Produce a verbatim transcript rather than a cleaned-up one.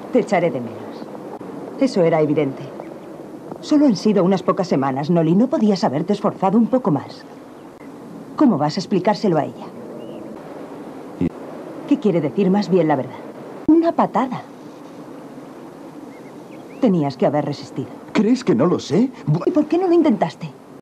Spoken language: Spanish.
Te echaré de menos. Eso era evidente. Solo han sido unas pocas semanas, Nolly. ¿No podías haberte esforzado un poco más? ¿Cómo vas a explicárselo a ella? ¿Qué quiere decir más bien la verdad? Una patada. Tenías que haber resistido. ¿Crees que no lo sé? ¿Y por qué no lo intentaste?